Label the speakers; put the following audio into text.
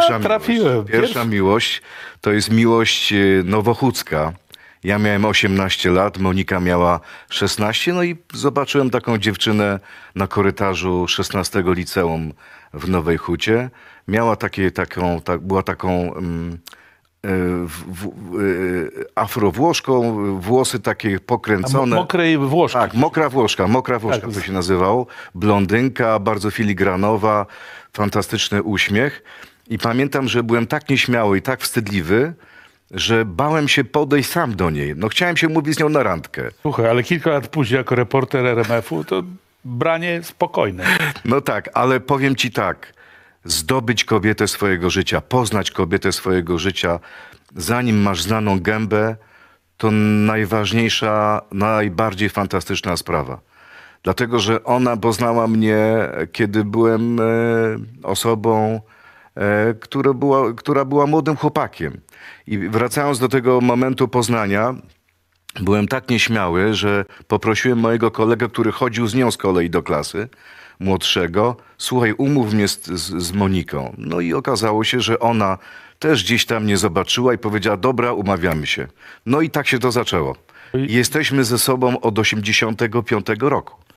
Speaker 1: trafiłem.
Speaker 2: Pierwsza miłość to jest miłość nowochódzka. Ja miałem 18 lat, Monika miała 16, no i zobaczyłem taką dziewczynę na korytarzu 16 liceum w Nowej Hucie. Miała była taką afrowłoszką, włosy takie pokręcone.
Speaker 1: Mokrej Włoszki.
Speaker 2: Tak, mokra Włoszka to się nazywało. Blondynka, bardzo filigranowa, fantastyczny uśmiech. I pamiętam, że byłem tak nieśmiały i tak wstydliwy, że bałem się podejść sam do niej. No chciałem się mówić z nią na randkę.
Speaker 1: Słuchaj, ale kilka lat później jako reporter RMF-u to branie spokojne.
Speaker 2: No tak, ale powiem ci tak. Zdobyć kobietę swojego życia, poznać kobietę swojego życia, zanim masz znaną gębę, to najważniejsza, najbardziej fantastyczna sprawa. Dlatego, że ona poznała mnie, kiedy byłem osobą, która była młodym chłopakiem. I wracając do tego momentu poznania, byłem tak nieśmiały, że poprosiłem mojego kolegę, który chodził z nią z kolei do klasy, młodszego, słuchaj, umów mnie z Moniką. No i okazało się, że ona też gdzieś tam mnie zobaczyła i powiedziała, dobra, umawiamy się. No i tak się to zaczęło. Jesteśmy ze sobą od 85 roku.